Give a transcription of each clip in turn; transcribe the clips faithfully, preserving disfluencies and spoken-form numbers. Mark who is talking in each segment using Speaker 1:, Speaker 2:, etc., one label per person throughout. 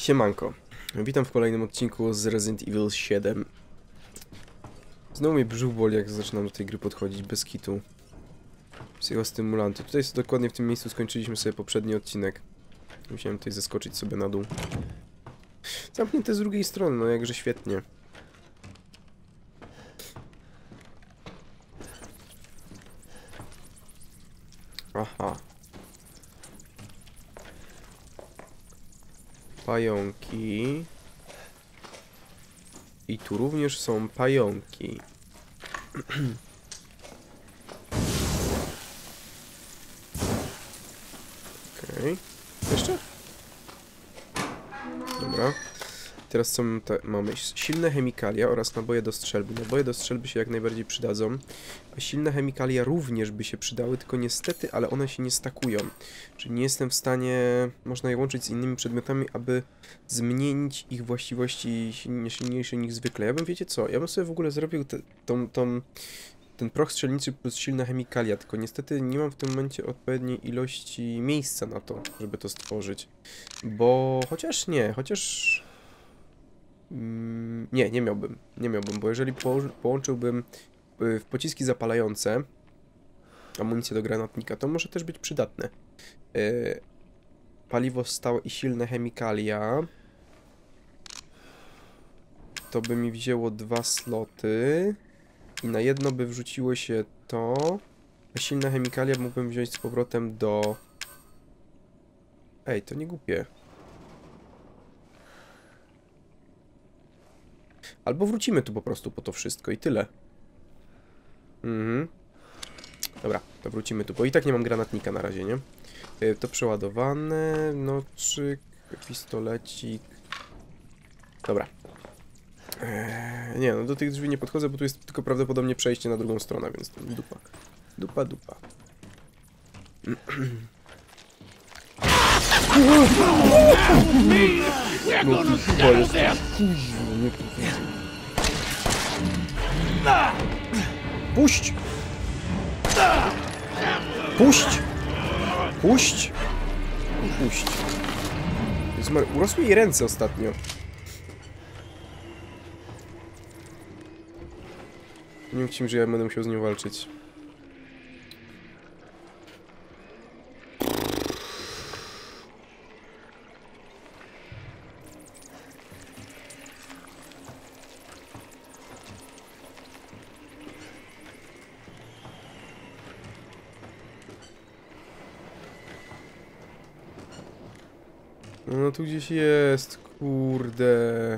Speaker 1: Siemanko, witam w kolejnym odcinku z Resident Evil siedem. Znowu mnie brzuch boli, jak zaczynam do tej gry podchodzić, bez kitu. Psychostymulanty. Tutaj dokładnie w tym miejscu skończyliśmy sobie poprzedni odcinek. Musiałem tutaj zeskoczyć sobie na dół. Zamknięte z drugiej strony, no jakże świetnie. Aha. Pająki. I tu również są pająki. Okej. Okay. Jeszcze? Dobra. Teraz co mamy? Silne chemikalia oraz naboje do strzelby. Naboje do strzelby się jak najbardziej przydadzą. A silne chemikalia również by się przydały, tylko niestety, ale one się nie stakują. Czyli nie jestem w stanie... Można je łączyć z innymi przedmiotami, aby zmienić ich właściwości silniejsze niż zwykle. Ja bym, wiecie co, ja bym sobie w ogóle zrobił te, tą, tą, ten proch strzelniczy plus silne chemikalia, tylko niestety nie mam w tym momencie odpowiedniej ilości miejsca na to, żeby to stworzyć. Bo... Chociaż nie, chociaż... Nie, nie miałbym, nie miałbym, bo jeżeli po, połączyłbym w pociski zapalające amunicję do granatnika, to może też być przydatne. Yy, paliwo stałe i silne chemikalia. To by mi wzięło dwa sloty i na jedno by wrzuciło się to, a silne chemikalia mógłbym wziąć z powrotem do... Ej, to nie głupie. Albo wrócimy tu po prostu po to wszystko i tyle. Mhm. Dobra, to wrócimy tu, bo i tak nie mam granatnika na razie, nie? Yy, to przeładowane, noczyk, pistolecik. Dobra. Eee, nie, no do tych drzwi nie podchodzę, bo tu jest tylko prawdopodobnie przejście na drugą stronę, więc to dupa. Dupa, dupa. No, to jest... Puść! Puść! Puść! Puść! Urosły jej ręce ostatnio. Nie wiem, że ja będę musiał z nią walczyć. No tu gdzieś jest, kurde.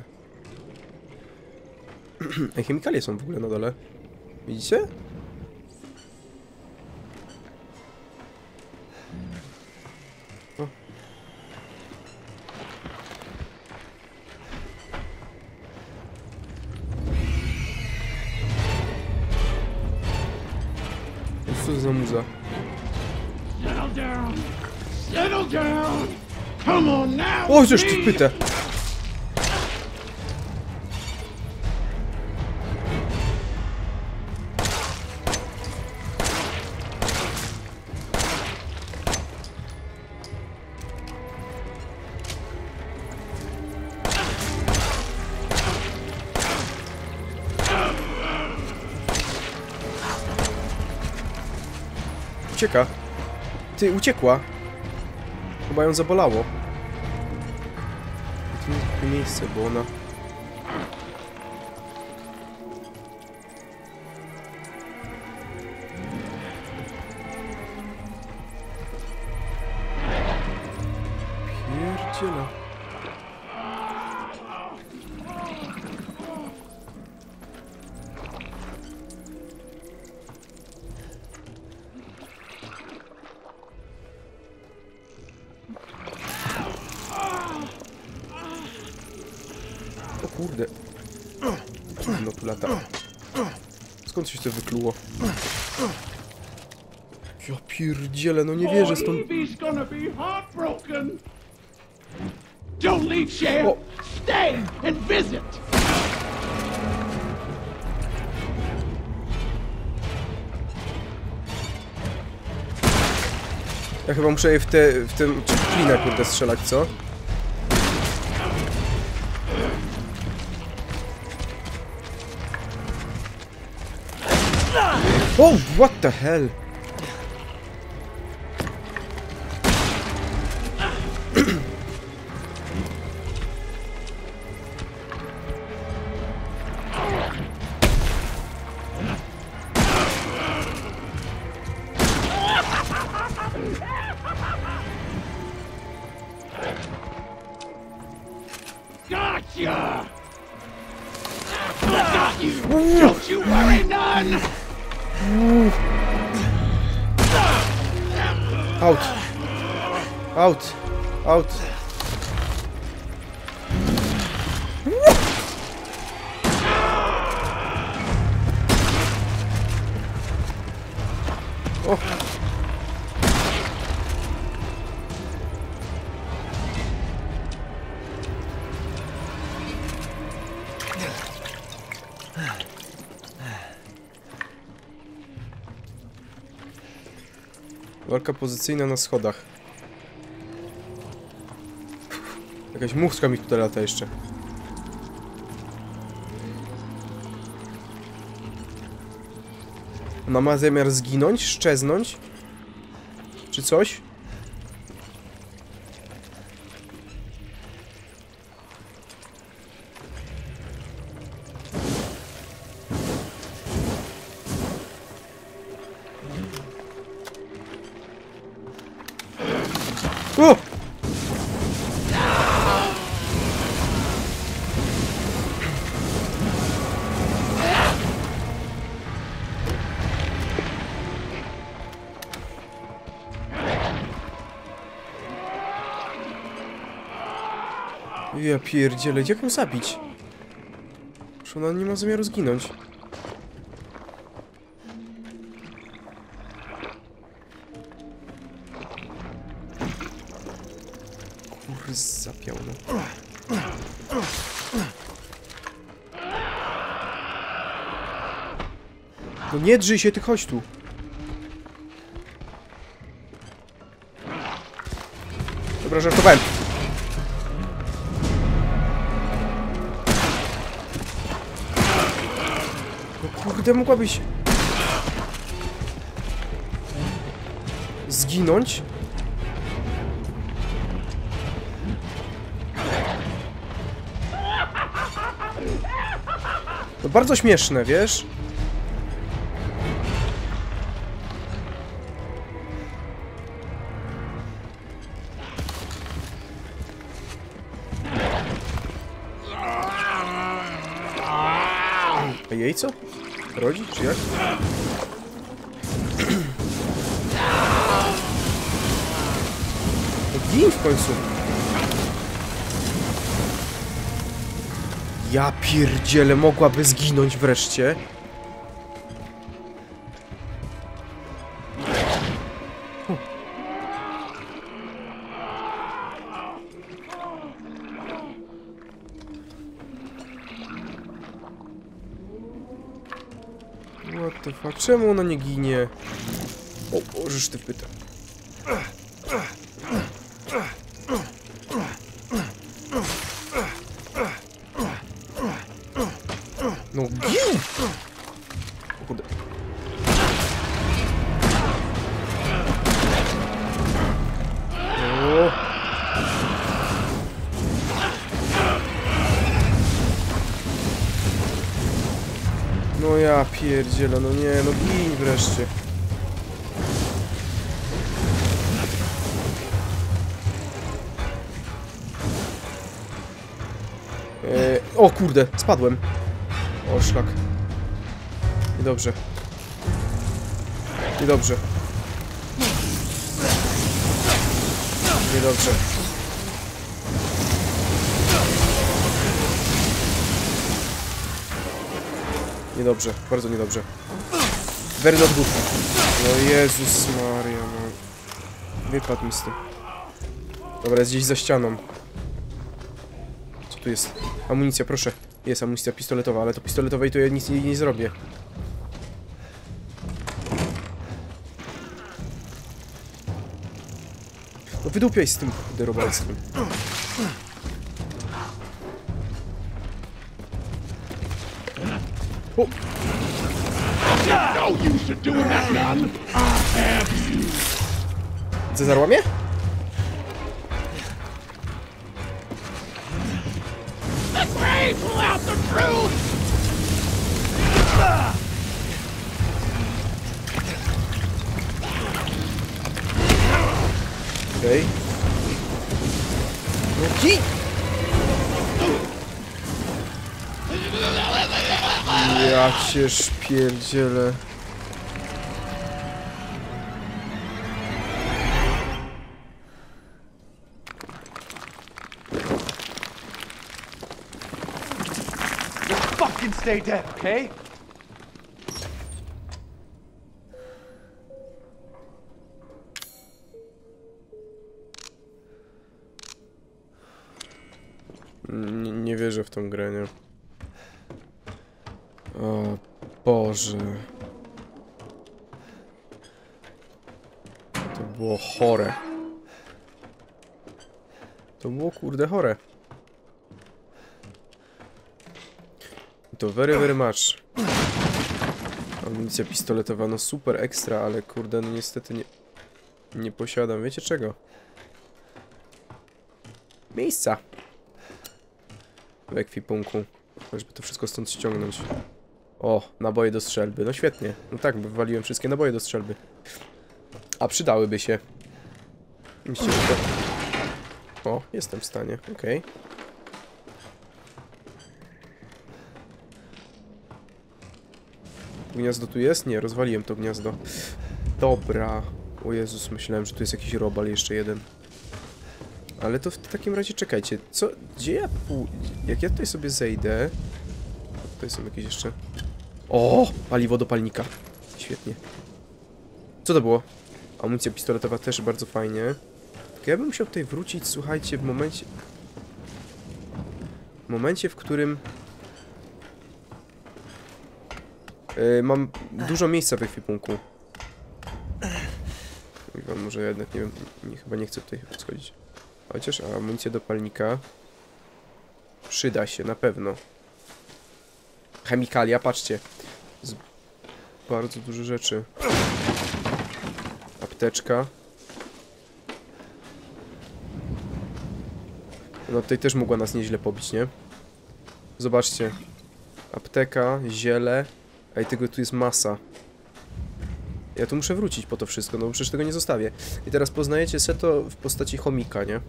Speaker 1: Ej, chemikalie są w ogóle na dole. Widzicie? O. Co to za muza?
Speaker 2: Settle down! Settle down! Come on now!
Speaker 1: O, żeż ty pytę! Ucieka. Ty, uciekła. Chyba ją zabolało. To nie jest takie miejsce, bo ona... Pierdziela. O kurde. No tu lata. Skąd się to wykluło? Ja pierdzielę, no nie wierzę stąd...
Speaker 2: Don't leave, Sheriff.
Speaker 1: O.
Speaker 2: Stay and visit.
Speaker 1: Ja chyba muszę je w te... w tym... klinę kurde strzelać, co? Oh, what the hell?
Speaker 2: Gotcha! I got you! Don't you worry none!
Speaker 1: Out! Out! Out! O! Walka pozycyjna na schodach. Jakaś muchka mi tutaj lata jeszcze. Ona ma zamiar zginąć? Szczeznąć? Czy coś? O! Ja pierdzielę, jak ją zabić? Że ona nie ma zamiaru zginąć. Zapiał, no. No nie drzyj się, ty chodź tu. Dobra, żartowałem. No kurde, mogłabyś zginąć? To bardzo śmieszne, wiesz? A jej co? Rodzi, czy jak? No gin w końcu. Ja pierdzielę, mogłaby zginąć wreszcie. Huh. What the fuck? Czemu ona nie ginie? O, Bożeż ty pyta. No gin! O kurde. O. No ja pierdzielę, no nie, no gin wreszcie. Eee, o kurde, spadłem. O, szlak. Niedobrze. Niedobrze. Niedobrze. Niedobrze, bardzo niedobrze. Very not good. No Jezus Maria, no. Wypadł mi z tym. Dobra, jest gdzieś za ścianą. Co tu jest? Amunicja, proszę. Jest amunicja pistoletowa, ale to pistoletowej to ja nic nie, nie zrobię. No wydupiaj z tym derobalstwem. O!
Speaker 2: No use of doing that, none. I have you.
Speaker 1: Cezar łamie?
Speaker 2: The grave will out the truth.
Speaker 1: Okej. Okay. No kij! Ja cię szpierdzielę.
Speaker 3: Fucking stay dead, okay?
Speaker 1: Nie, nie wierzę w tą grę, nie? O Boże. To było chore. To było kurde chore. To very, very much. Amunicja pistoletowa, no super ekstra, ale kurde, no niestety nie, nie posiadam. Wiecie czego? Miejsca. W ekwipunku. Żeby to wszystko stąd ściągnąć. O, naboje do strzelby. No świetnie. No tak, bo wywaliłem wszystkie naboje do strzelby. A przydałyby się. Myślę, że to... O, jestem w stanie. Okej. Okay. Gniazdo tu jest? Nie, rozwaliłem to gniazdo. Dobra. O Jezus, myślałem, że tu jest jakiś robal jeszcze jeden. Ale to w takim razie czekajcie. Co? Gdzie ja pół... Jak ja tutaj sobie zejdę... Tutaj są jakieś jeszcze... O! Paliwo do palnika. Świetnie. Co to było? Amunicja pistoletowa też bardzo fajnie. Tylko ja bym musiał tutaj wrócić, słuchajcie, w momencie... W momencie, w którym... Yy, mam dużo miejsca w ekwipunku. Chyba może jednak, nie wiem, nie, chyba nie chcę tutaj schodzić. Chociaż amunicję do palnika przyda się, na pewno. Chemikalia, patrzcie. Z bardzo dużo rzeczy. Apteczka. No tutaj też mogła nas nieźle pobić, nie? Zobaczcie. Apteka, ziele. Ej, tego tu jest masa. Ja tu muszę wrócić po to wszystko, no bo przecież tego nie zostawię. I teraz poznajecie Seto w postaci chomika, nie?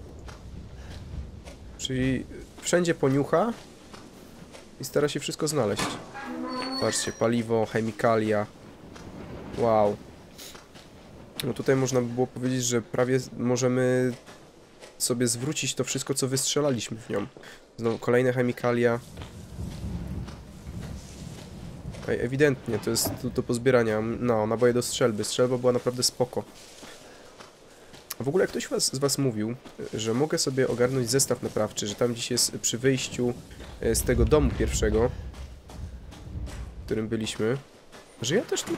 Speaker 1: Czyli wszędzie poniucha i stara się wszystko znaleźć. Patrzcie, paliwo, chemikalia. Wow. No tutaj można by było powiedzieć, że prawie możemy sobie zwrócić to wszystko, co wystrzelaliśmy w nią. Znowu kolejne chemikalia. Ej, ewidentnie, to jest do, do pozbierania. No, naboje do strzelby. Strzelba była naprawdę spoko. A w ogóle ktoś was, z was mówił, że mogę sobie ogarnąć zestaw naprawczy, że tam gdzieś jest przy wyjściu z tego domu pierwszego, w którym byliśmy, że ja też tu...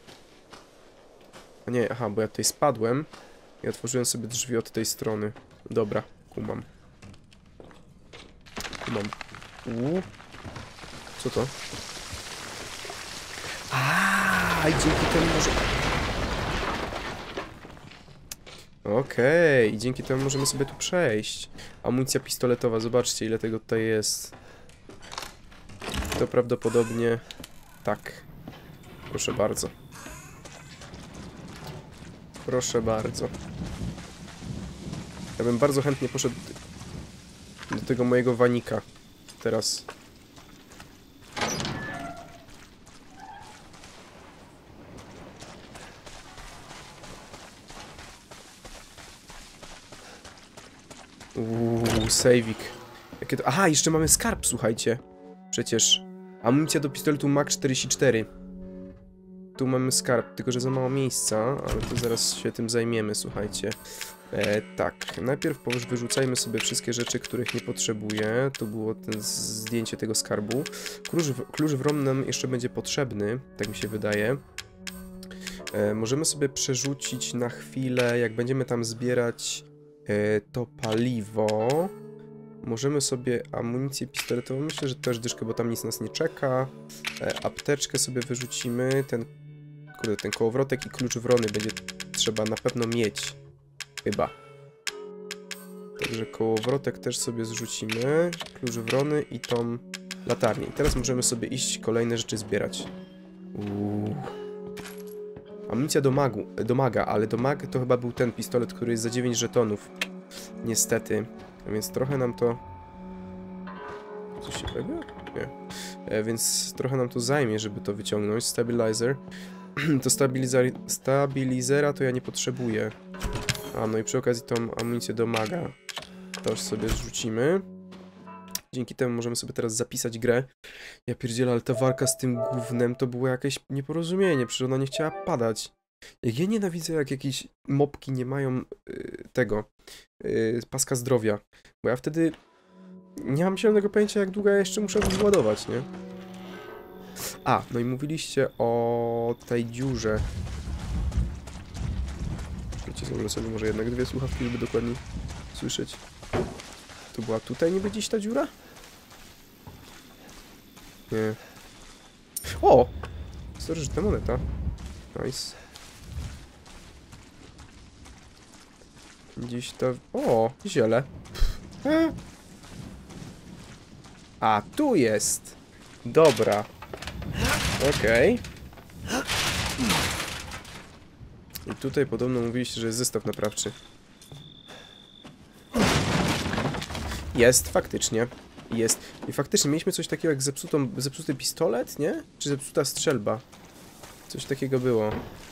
Speaker 1: A nie, aha, bo ja tutaj spadłem i otworzyłem sobie drzwi od tej strony. Dobra, kumam. Kumam. Uuu. Co to? A, i dzięki temu może... Okej, okay. I dzięki temu możemy sobie tu przejść. Amunicja pistoletowa, zobaczcie ile tego tutaj jest. To prawdopodobnie... Tak. Proszę bardzo. Proszę bardzo. Ja bym bardzo chętnie poszedł do tego mojego wanika. Teraz... Uuu, sejwik. Jakie to... Aha, jeszcze mamy skarb, słuchajcie. Przecież. Amunicja do pistoletu Mag czterdzieści cztery. Tu mamy skarb, tylko że za mało miejsca, ale to zaraz się tym zajmiemy, słuchajcie. E, tak, najpierw wyrzucajmy sobie wszystkie rzeczy, których nie potrzebuję. To było ten zdjęcie tego skarbu. Klucz, klucz wron nam jeszcze będzie potrzebny, tak mi się wydaje. E, możemy sobie przerzucić na chwilę, jak będziemy tam zbierać... To paliwo. Możemy sobie amunicję pistoletową, myślę, że też dyszkę, bo tam nic nas nie czeka. E, apteczkę sobie wyrzucimy, ten, kurde, ten kołowrotek i klucz wrony będzie trzeba na pewno mieć. Chyba. Także kołowrotek też sobie zrzucimy, klucz wrony i tą latarnię. I teraz możemy sobie iść kolejne rzeczy zbierać. Uuu. Amunicja do, magu, do maga, ale do mag to chyba był ten pistolet, który jest za dziewięć żetonów. Niestety. A więc trochę nam to... Coś się pojawia? Nie. E, więc trochę nam to zajmie, żeby to wyciągnąć. Stabilizer. To stabilizer... stabilizera to ja nie potrzebuję. A, no i przy okazji tą amunicję do maga też sobie zrzucimy. Dzięki temu możemy sobie teraz zapisać grę. Ja pierdzielę, ale ta walka z tym gównem to było jakieś nieporozumienie, przecież ona nie chciała padać. Jak ja nienawidzę, jak jakieś mopki nie mają yy, tego, yy, paska zdrowia. Bo ja wtedy nie mam zielonego pojęcia, jak długo ja jeszcze muszę wyładować, nie? A, no i mówiliście o tej dziurze. Wiecie, założę sobie może jednak dwie słuchawki, żeby dokładniej słyszeć. To była tutaj niby gdzieś ta dziura? Nie. O! Starożytna moneta. Nice. Gdzieś ta... O! Ziele. E. A, tu jest! Dobra. Okej. Okay. I tutaj podobno mówiliście, że jest zestaw naprawczy. Jest, faktycznie. Jest. I faktycznie mieliśmy coś takiego jak zepsutą, zepsuty pistolet, nie? Czy zepsuta strzelba? Coś takiego było.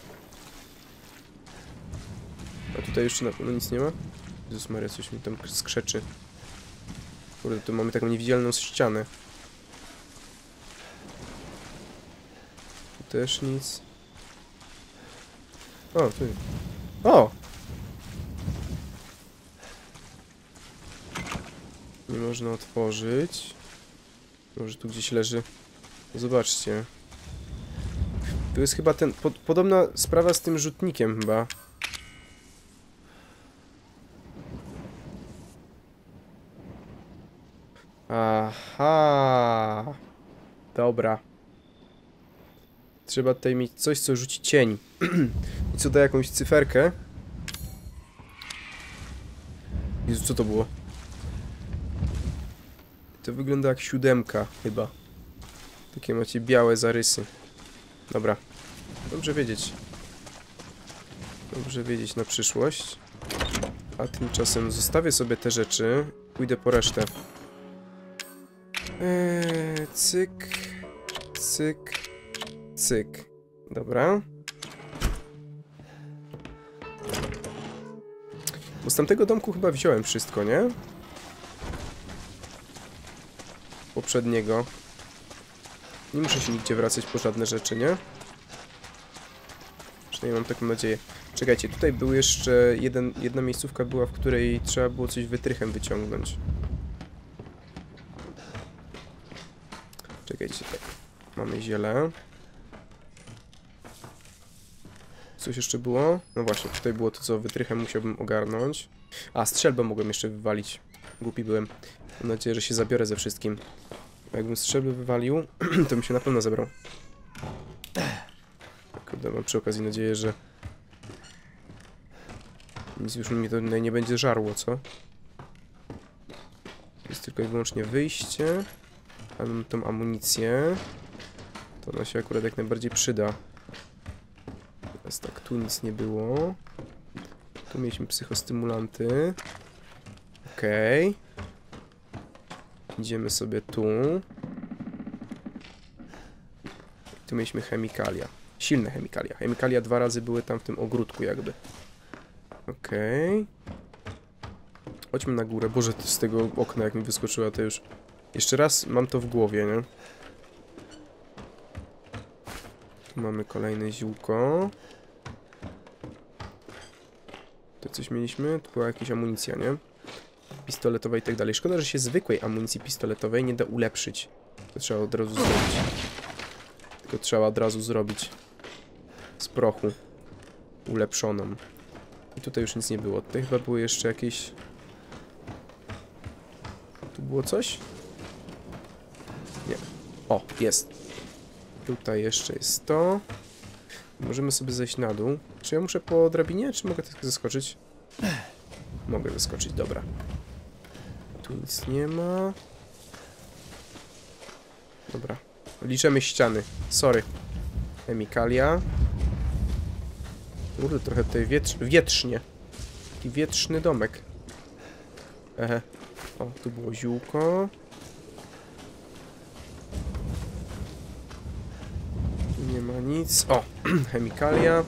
Speaker 1: A tutaj jeszcze na pewno nic nie ma? Jezus Maria, coś mi tam skrzeczy. Kurde, tu mamy taką niewidzialną ścianę. Tu też nic. O, tu. O! Nie można otworzyć. Może tu gdzieś leży. Zobaczcie. Tu jest chyba ten... Po, podobna sprawa z tym rzutnikiem chyba. Aha. Dobra. Trzeba tutaj mieć coś, co rzuci cień. I co da jakąś cyferkę. Jezu, co to było? To wygląda jak siódemka, chyba. Takie macie białe zarysy. Dobra. Dobrze wiedzieć. Dobrze wiedzieć na przyszłość. A tymczasem zostawię sobie te rzeczy. Pójdę po resztę. Eee, cyk. Cyk. Cyk. Dobra. Bo z tamtego domku chyba wziąłem wszystko, nie? Poprzedniego. Nie muszę się nigdzie wracać po żadne rzeczy, nie? Przynajmniej mam taką nadzieję. Czekajcie, tutaj był jeszcze jeden, jedna miejscówka była, w której trzeba było coś wytrychem wyciągnąć. Czekajcie, tak. Mamy ziele. Coś jeszcze było? No właśnie, tutaj było to, co wytrychem musiałbym ogarnąć. A, strzelbę mogłem jeszcze wywalić. Głupi byłem. Mam nadzieję, że się zabiorę ze wszystkim. Jakbym strzelbę wywalił, to bym się na pewno zebrał. Kurde, mam przy okazji nadzieję, że nic już mi to nie będzie żarło, co? Jest tylko i wyłącznie wyjście. A mam tą amunicję. To ona się akurat jak najbardziej przyda. Teraz tak, tu nic nie było. Tu mieliśmy psychostymulanty. Okej. Okay. Idziemy sobie tu. Tu mieliśmy chemikalia. Silne chemikalia. Chemikalia dwa razy były tam w tym ogródku jakby. Okej. Okay. Chodźmy na górę. Boże, z tego okna jak mi wyskoczyła to już... Jeszcze raz mam to w głowie, nie? Tu mamy kolejne ziółko. Tu coś mieliśmy? Tu była jakaś amunicja, nie? Pistoletowej i tak dalej. Szkoda, że się zwykłej amunicji pistoletowej nie da ulepszyć. To trzeba od razu zrobić. Tylko trzeba od razu zrobić z prochu ulepszoną. I tutaj już nic nie było. Tutaj chyba były jeszcze jakieś Tu było coś? Nie. O, jest. Tutaj jeszcze jest to. Możemy sobie zejść na dół. Czy ja muszę po drabinie, czy mogę tylko zeskoczyć? Mogę zeskoczyć, dobra. Tu nic nie ma. Dobra. Liczymy ściany. Sorry. Chemikalia. Kurde, trochę tutaj wietrz wietrznie. Taki wietrzny domek. Ehe. O, tu było ziółko. Tu nie ma nic. O, chemikalia.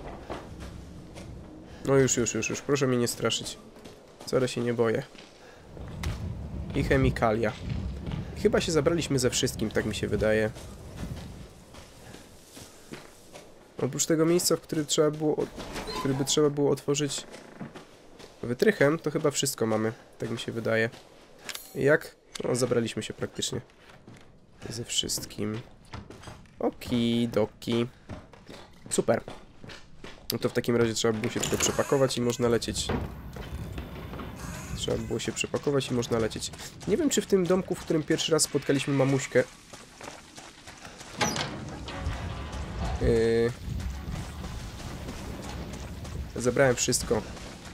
Speaker 1: No już, już, już, już. Proszę mnie nie straszyć. Wcale się nie boję. I chemikalia. Chyba się zabraliśmy ze wszystkim, tak mi się wydaje. Oprócz tego miejsca, w którym trzeba było, który by trzeba było otworzyć wytrychem, to chyba wszystko mamy, tak mi się wydaje. Jak? No, zabraliśmy się praktycznie ze wszystkim. Okidoki. Super. No to w takim razie trzeba było się tylko przepakować i można lecieć. Trzeba było się przepakować i można lecieć. Nie wiem, czy w tym domku, w którym pierwszy raz spotkaliśmy mamuśkę... Yy... Zabrałem wszystko.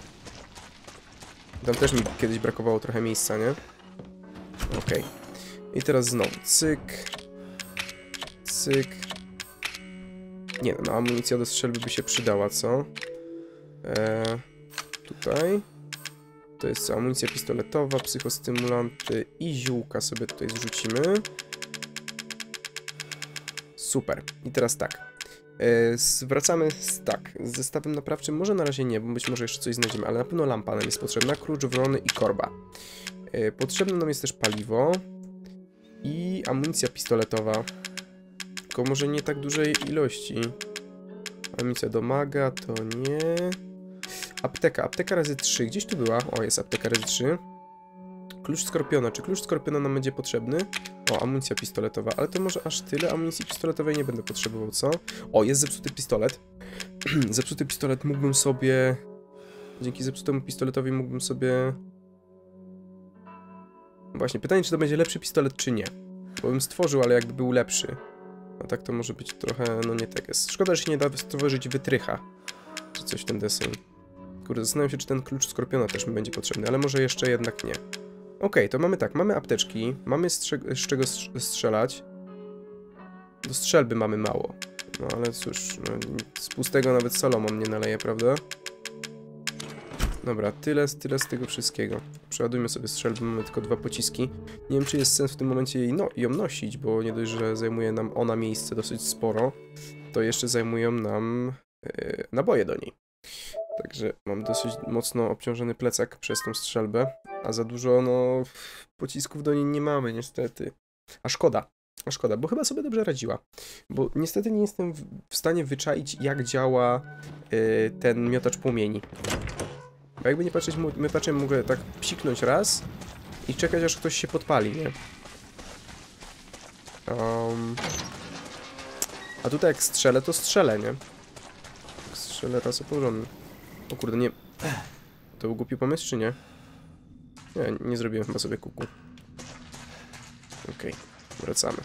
Speaker 1: Tam też mi kiedyś brakowało trochę miejsca, nie? Okej. Okay. I teraz znowu cyk. Cyk. Nie no, amunicja do strzelby by się przydała, co? Eee, tutaj. To jest co? Amunicja pistoletowa, psychostymulanty i ziółka sobie tutaj zrzucimy. Super. I teraz tak. Yy, zwracamy z, tak, z zestawem naprawczym. Może na razie nie, bo być może jeszcze coś znajdziemy, ale na pewno lampa nam jest potrzebna, klucz wrony i korba. Yy, potrzebne nam jest też paliwo i amunicja pistoletowa. Tylko może nie tak dużej ilości. Amunicja do maga, to nie. Apteka, apteka razy trzy. Gdzieś tu była. O, jest apteka razy trzy. Klucz skorpiona. Czy klucz skorpiona nam będzie potrzebny? O, amunicja pistoletowa. Ale to może aż tyle amunicji pistoletowej nie będę potrzebował, co? O, jest zepsuty pistolet. Zepsuty pistolet mógłbym sobie... Dzięki zepsutemu pistoletowi mógłbym sobie... Właśnie, pytanie, czy to będzie lepszy pistolet, czy nie. Bo bym stworzył, ale jakby był lepszy. A tak to może być trochę, no nie tak jest. Szkoda, że się nie da stworzyć wytrycha. Czy coś w ten deseń. Kurde, zastanawiam się, czy ten klucz skorpiona też mi będzie potrzebny, ale może jeszcze jednak nie. Okej, okay, to mamy tak, mamy apteczki, mamy z, z czego strzelać. Do strzelby mamy mało. No ale cóż, no, z pustego nawet Solomon nie naleje, prawda? Dobra, tyle, tyle z tego wszystkiego. Przeładujmy sobie strzelbę, mamy tylko dwa pociski. Nie wiem, czy jest sens w tym momencie jej no, ją nosić, bo nie dość, że zajmuje nam ona miejsce dosyć sporo, to jeszcze zajmują nam yy, naboje do niej. Także mam dosyć mocno obciążony plecak przez tą strzelbę, a za dużo, no, pocisków do niej nie mamy, niestety. A szkoda, a szkoda, bo chyba sobie dobrze radziła. Bo niestety nie jestem w stanie wyczaić, jak działa yy, ten miotacz płomieni. Bo jakby nie patrzeć, miotaczem mogę tak psiknąć raz i czekać, aż ktoś się podpali, nie? Um, a tutaj jak strzelę, to strzelę, nie? Jak strzelę raz porządny. O kurde, nie... To był głupi pomysł, czy nie? Nie, nie zrobiłem chyba sobie kuku. Okej, okay, wracamy.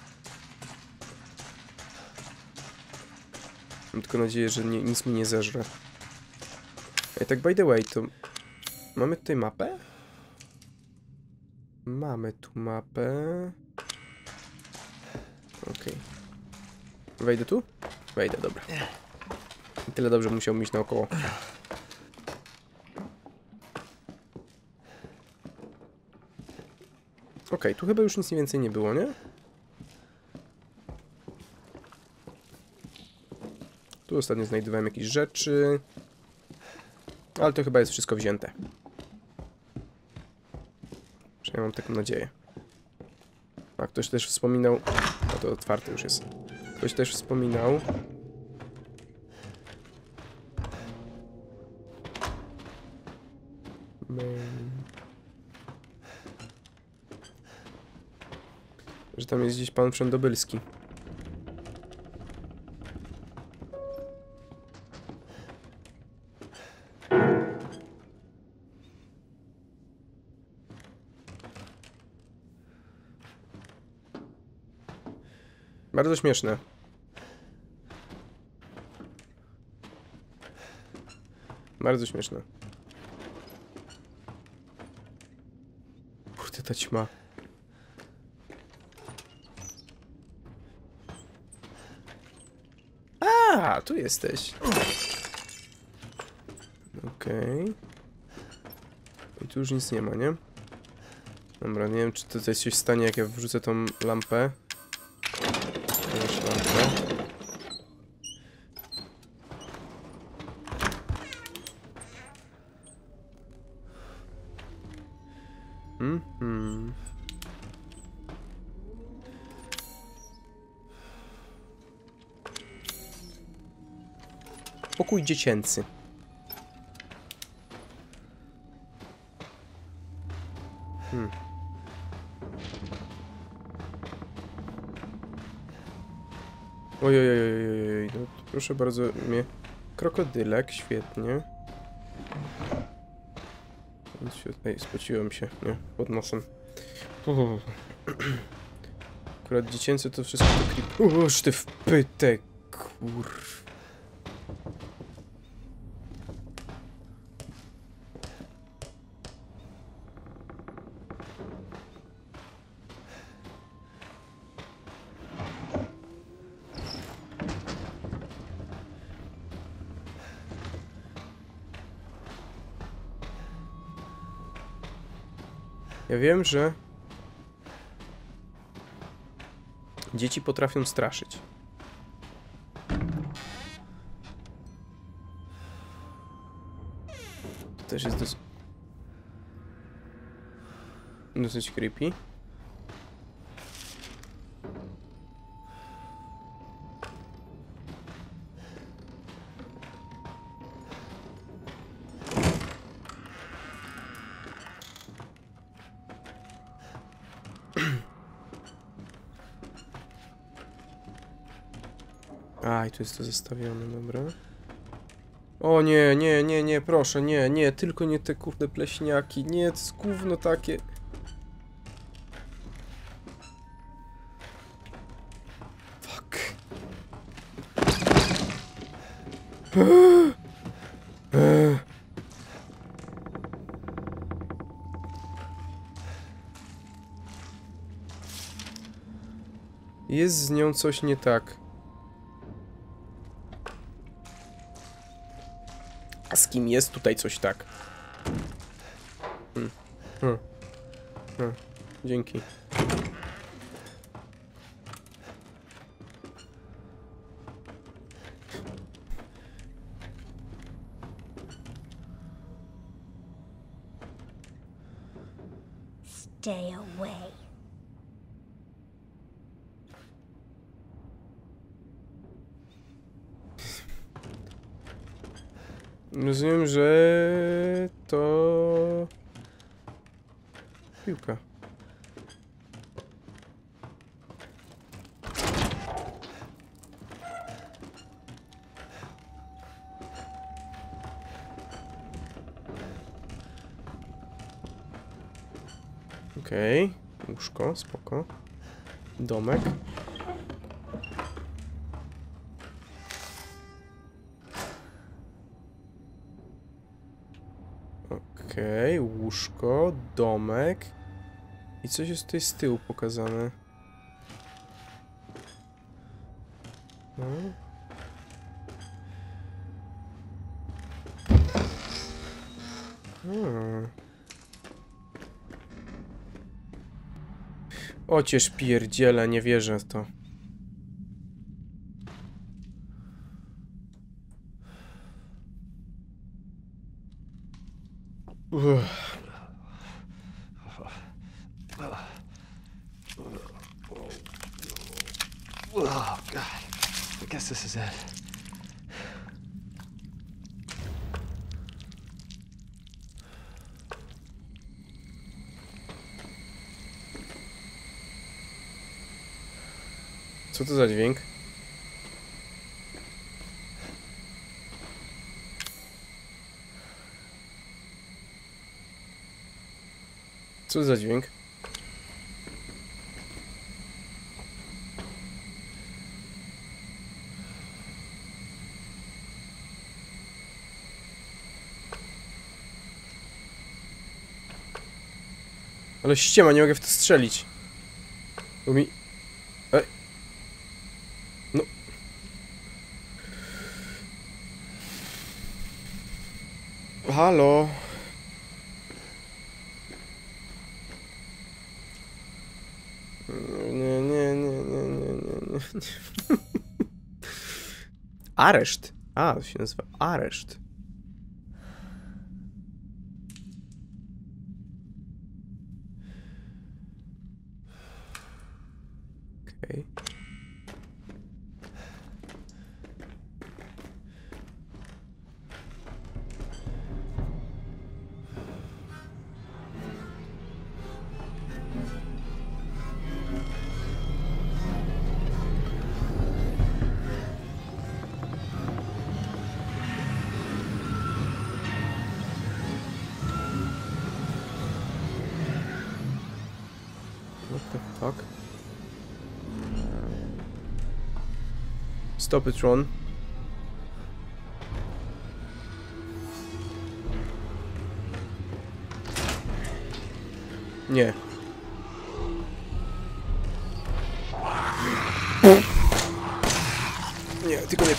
Speaker 1: Mam tylko nadzieję, że nie, nic mi nie zeżre. Ej, tak by the way, to... Mamy tutaj mapę? Mamy tu mapę... Okej. Okay. Wejdę tu? Wejdę, dobra. I tyle dobrze musiał iść naokoło. Okej, okay, tu chyba już nic więcej nie było, nie? Tu ostatnio znajdowałem jakieś rzeczy. Ale to chyba jest wszystko wzięte. Przynajmniej mam taką nadzieję. A ktoś też wspominał... O, to otwarte już jest. Ktoś też wspominał... Że tam jest gdzieś pan Przędobylski. Bardzo śmieszne. Bardzo śmieszne. Kurde, ta ćma. A, tu jesteś. Okej. Okay. I tu już nic nie ma, nie? Dobra, nie wiem, czy to coś się stanie, jak ja wrzucę tą lampę. Też lampę. Mhm. Pokój dziecięcy. Hmm. Ojojojojojoj, no proszę bardzo mnie. Krokodylek, świetnie. Ej, spociłem się, nie? Pod nosem. Uuu. Akurat dziecięce to wszystko to creep. Uż ty wpytek, kurw. Ja wiem, że dzieci potrafią straszyć. To też jest dosyć... dosyć creepy. A, i tu jest to zostawione, dobra. O nie, nie, nie, nie, proszę, nie, nie, tylko nie te kurde pleśniaki, nie, to jest gówno takie. Fuck. Jest z nią coś nie tak. A z kim jest tutaj coś tak? Hmm. Hmm. Hmm. Dzięki.
Speaker 3: Stay away.
Speaker 1: Rozumiem, że to piłka. Okej, okay. Łóżko, spoko. Domek. Okej, okay, łóżko, domek. I coś jest tutaj z tyłu pokazane. No. Hmm. Ocież pierdziele, nie wierzę w to. Uff.
Speaker 4: Oh, God. I guess this is it.
Speaker 1: Co to za dźwięk? Co za dźwięk? Ale ściema, nie mogę w to strzelić. Bo mi... Ej. No. Halo. Nie, nie, nie, nie, nie, nie, nie. Areszt. A, to się nazywa areszt. Okej. Okay. What the fuck? Stop it, Ron. Nie. Nie, tylko nie ty.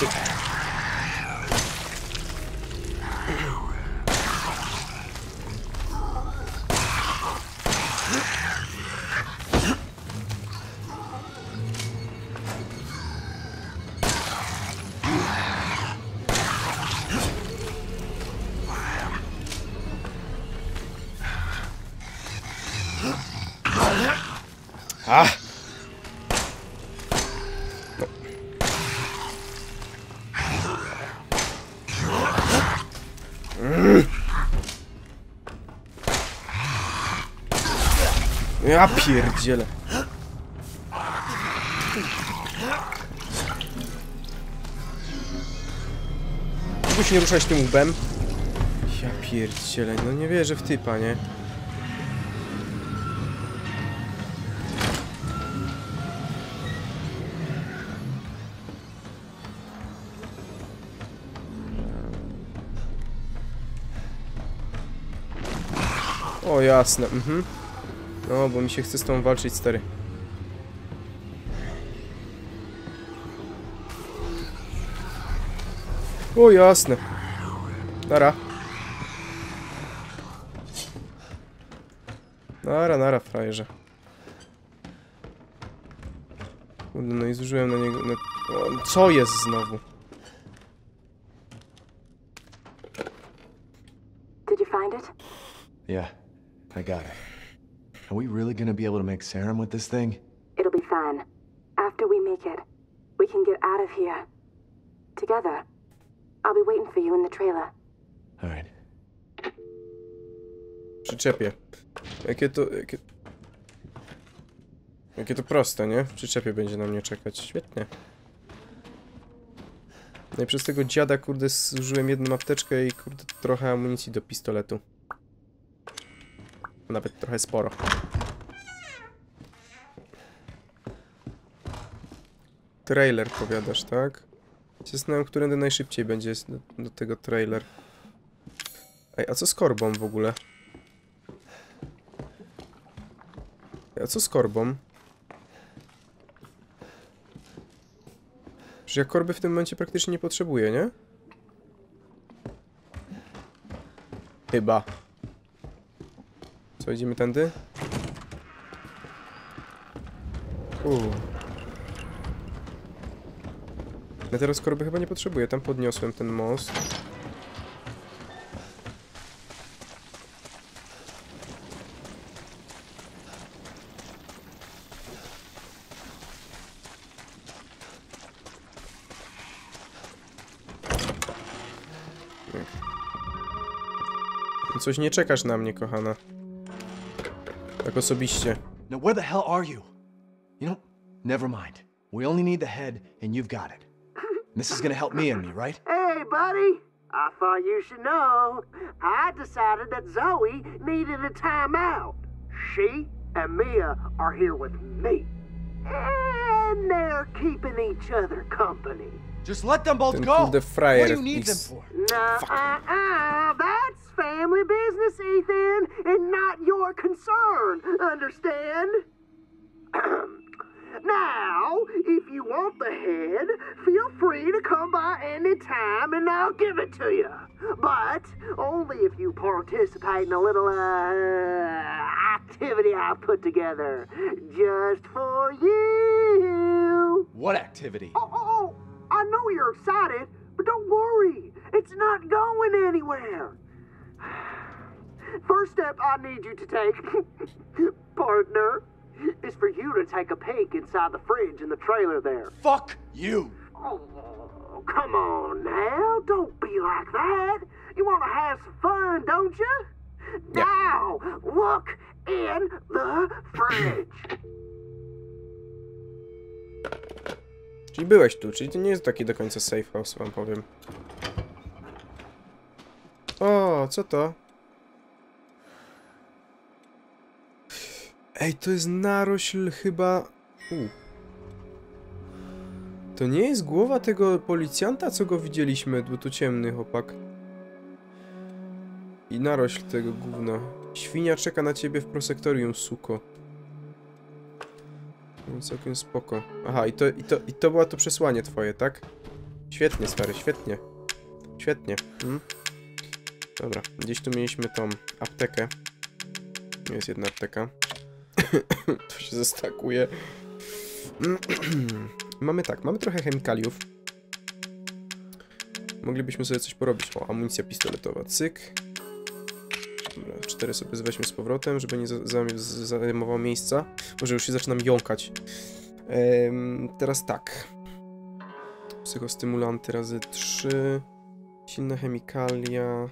Speaker 1: A! No. Mm. Ja pierdzielę. Mógłbyś nie ruszać tym łbem? Ja pierdzielę, no nie wierzę w typa, nie? O, jasne, mhm. No, bo mi się chce z tą walczyć, stary. O, jasne. Nara. Nara, nara, frajerze. Kurde, no i zużyłem na niego... Na... O, co jest znowu?
Speaker 3: Did you find it?
Speaker 4: Yeah, I got it. Are we really gonna be able to make serum with this thing?
Speaker 3: It'll be fine. After we make it, we can get out of here. Together. I'll be waiting for you in the trailer.
Speaker 4: All right.
Speaker 1: Przyczepię. Jakie to... Jakie... Jakie to proste, nie? W przyczepie będzie na mnie czekać. Świetnie. No i przez tego dziada, kurde, zużyłem jedną apteczkę i, kurde, trochę amunicji do pistoletu. Nawet trochę sporo. Trailer powiadasz, tak? Zastanawiam, którędy najszybciej będzie do, do tego trailer. Ej, a co z korbą w ogóle? Ej, a co z korbą? Przecież ja korby w tym momencie praktycznie nie potrzebuję, nie? Chyba. Co, idziemy tędy? Uuu. Ja teraz korby chyba nie potrzebuję. Tam podniosłem ten most. Coś nie czekasz na mnie, kochana. Tak osobiście.
Speaker 4: Now where the hell are you? You know, never mind. We only need the head and you've got it. This is gonna help me and me, right?
Speaker 5: Hey, buddy. I thought you should know. I decided that Zoe needed a timeout. She and Mia are here with me. And they're keeping each other company.
Speaker 4: Just let them both
Speaker 1: Ten
Speaker 4: go.
Speaker 1: kurde
Speaker 4: What
Speaker 1: frajer
Speaker 4: do you need them
Speaker 1: X.
Speaker 4: for?
Speaker 5: Nuh-uh-uh. That's family business, Ethan, and not your concern. Understand? Now, if you want the head, feel free to come by any time and I'll give it to you. But only if you participate in a little uh, activity I've put together just for you.
Speaker 4: What activity?
Speaker 5: Oh, oh, oh, I know you're excited, but don't worry. It's not going anywhere. First step I need you to take, partner, is for you to take a peek inside the fridge in the trailer there.
Speaker 4: Fuck you.
Speaker 5: Oh, come on now. Don't be like that. You want to have some fun, don't you?
Speaker 1: Yeah.
Speaker 5: Now, look in the fridge.
Speaker 1: Czyli byłeś tu, czyli to nie jest taki do końca safe house, wam powiem. O, co to? Ej, to jest narośl chyba... U. To nie jest głowa tego policjanta, co go widzieliśmy, bo tu ciemny chłopak. I narośl tego gówna. Świnia czeka na ciebie w prosektorium, suko. No, całkiem spoko. Aha, i to, i, to, i to było to przesłanie twoje, tak? Świetnie, stary, świetnie. Świetnie. Hmm? Dobra, gdzieś tu mieliśmy tą aptekę. Jest jedna apteka. To się zestakuje. Mamy tak, mamy trochę chemikaliów. Moglibyśmy sobie coś porobić. O, amunicja pistoletowa, cyk. Dobra, cztery sobie weźmy z powrotem, żeby nie zajmowało miejsca. Może już się zaczynam jąkać. Ehm, teraz tak. Psychostymulanty razy trzy. Silne chemikalia.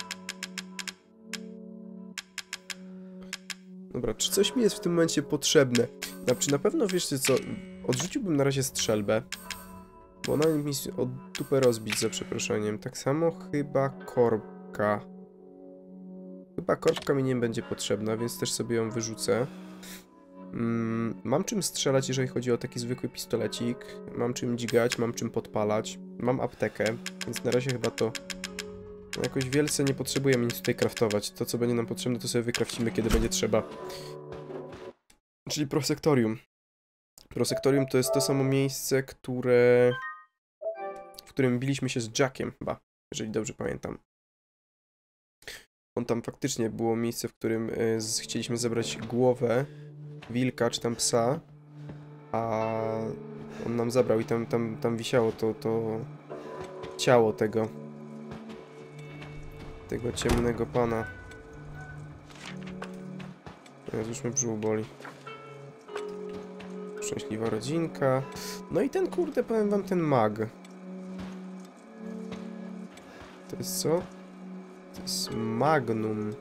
Speaker 1: Dobra, czy coś mi jest w tym momencie potrzebne? No, czy na pewno, wiecie co, odrzuciłbym na razie strzelbę, bo ona mi od dupę rozbić, za przeproszeniem. Tak samo chyba korbka. Chyba korbka mi nie będzie potrzebna, więc też sobie ją wyrzucę. Mm, mam czym strzelać, jeżeli chodzi o taki zwykły pistolecik. Mam czym dźgać, mam czym podpalać. Mam aptekę, więc na razie chyba to... Jakoś wielce nie potrzebujemy nic tutaj craftować. To, co będzie nam potrzebne, to sobie wykrafcimy, kiedy będzie trzeba. Czyli prosektorium. Prosektorium to jest to samo miejsce, które... w którym biliśmy się z Jackiem, chyba, jeżeli dobrze pamiętam. On tam faktycznie było miejsce, w którym y, z, chcieliśmy zebrać głowę wilka, czy tam psa, a on nam zabrał i tam, tam, tam wisiało to, to ciało tego tego ciemnego pana. Teraz już mnie brzuch boli. Szczęśliwa rodzinka. No i ten, kurde, powiem wam, ten mag. To jest co? To jest Magnum.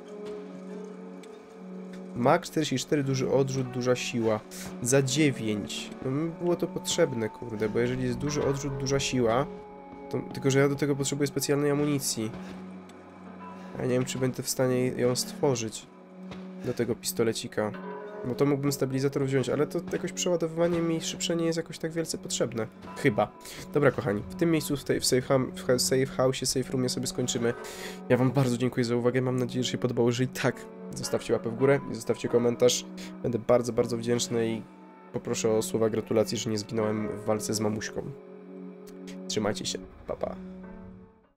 Speaker 1: Mag czterdzieści cztery, duży odrzut, duża siła. Za dziewięć. No mi było to potrzebne, kurde, bo jeżeli jest duży odrzut, duża siła, to, tylko że ja do tego potrzebuję specjalnej amunicji. Ja nie wiem, czy będę w stanie ją stworzyć do tego pistolecika. Bo to mógłbym stabilizator wziąć, ale to jakoś przeładowywanie mi szybsze nie jest jakoś tak wielce potrzebne. Chyba. Dobra, kochani, w tym miejscu, w, tej, w, safe, w safe house, safe roomie sobie skończymy. Ja wam bardzo dziękuję za uwagę, mam nadzieję, że się podobało. Jeżeli tak, zostawcie łapę w górę i zostawcie komentarz. Będę bardzo, bardzo wdzięczny i poproszę o słowa gratulacji, że nie zginąłem w walce z mamuśką. Trzymajcie się, pa pa.